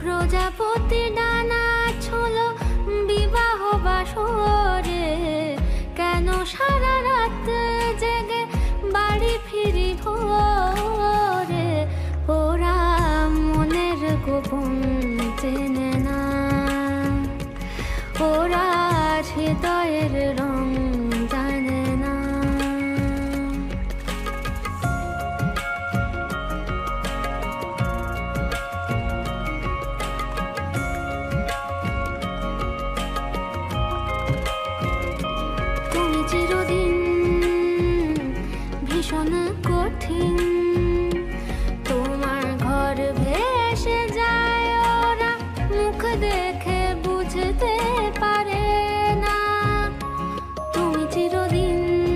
প্রজাপতি ডানা ছোলো বিবাহ বাসরে, কেন সারা রাত জেগে বাড়ি ফিরি ভোরে। ওরা মনের গোপন চেনে না, ওরা হৃদয়ের রং জানে না। তুমি চিরদিন ভীষণ কঠিন, তোমার ঘর ভেসে যায় ওরা মুখ দেখে বুঝতে পারে না। তুমি চিরদিন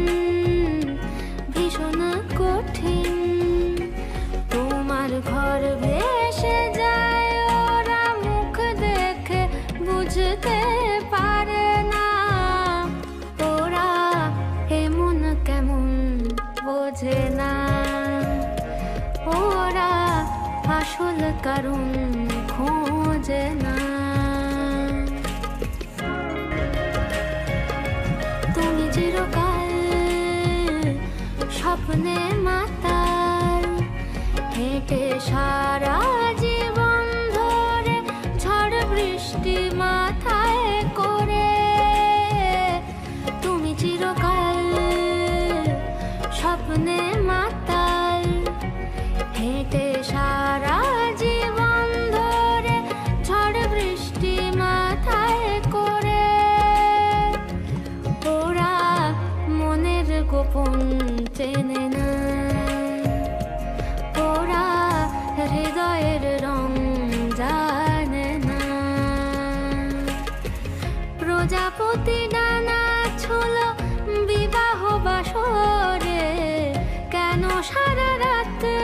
ভীষণ কঠিন, তোমার ঘর ভেসে যায় ওরা মুখ দেখে বুঝতে পারে না। ওরা এমন কেমন বোঝে না, ওরা আসল কারণ খোঁজে না। তুমি চিরকাল স্বপ্নে মাতাল, হেঁটে সারা জীবন ধরে ঝড় বৃষ্টি মাথায় করে। তুমি চিরকাল স্বপ্নে মাতাল, হেঁটে সারা জীবন ধরে ঝড় বৃষ্টি মাথায় করে। ওরা মনের গোপন চেনে না, ওরা হৃদয়ের রং জানে না। প্রজাপতি ডানা ছোলো বিবাহ বাসরে, কেন সারা রাত